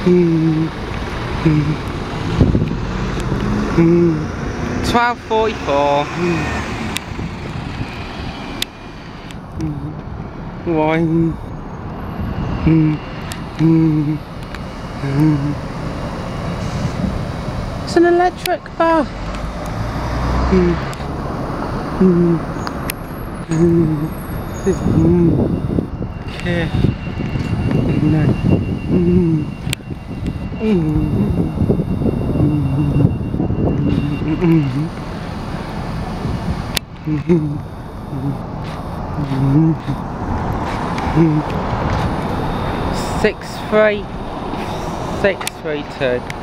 12:44. One. It's an electric bar. Okay. Six three two.